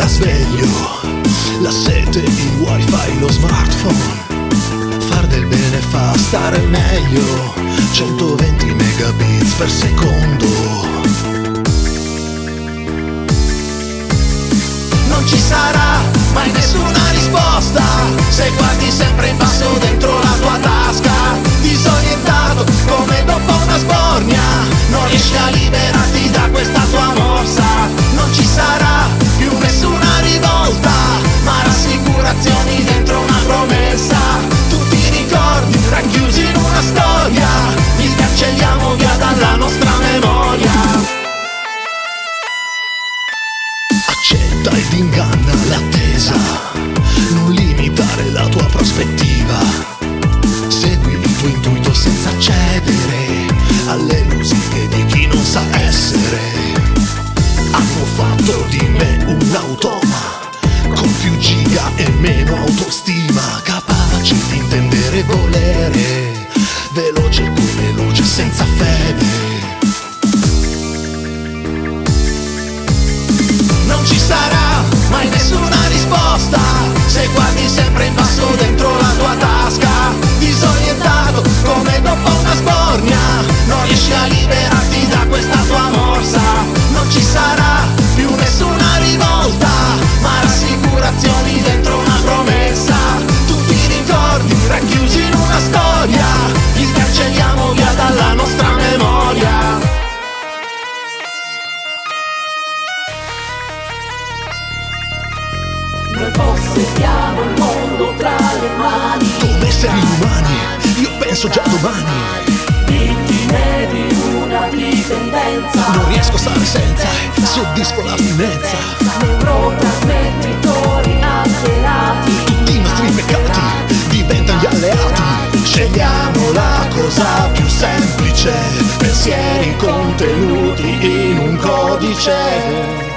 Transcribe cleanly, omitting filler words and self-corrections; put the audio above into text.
da sveglio, la sete, il wifi, lo smartphone. Far del bene fa stare meglio, 120 megabits per secondo. Non ci sarà mai nessuna risposta se guardi sempre in basso dentro la tua tasca, disorientato come dopo una sbornia, non riesci a liberarti da questa tua morsa. Non ci sarà più nessuna rivolta, ma rassicurazioni dentro una promessa. Tutti i ricordi racchiusi in una storia, li cancelliamo via dalla nostra memoria. Accetta ed inganna l'attesa, non limitare la tua prospettiva. Segui il tuo intuito senza cedere alle musiche di chi non sa essere. Hanno fatto di me un automa con più giga e meno autostima, capace di intendere e volere, veloce come luce senza fede. Non ci sarà mai nessuna risposta se guardi sempre in basso dentro la tua tasca, disorientato come dopo una sbornia, non riesci a liberarti da questa tua morsa. Non ci sarà più nessuna rivolta, ma rassicurazioni dentro una promessa. Tutti i ricordi racchiusi in una storia, li cancelliamo via dalla nostra memoria. Noi possediamo il mondo tra le mani, Come esseri umani, io penso già domani. vittime di una dipendenza, Non riesco a stare senza, soddisfo l'astinenza. neurotrasmettitori alterati, Tutti i nostri peccati diventano gli alleati. Scegliamo la cosa più semplice, pensieri contenuti in un codice.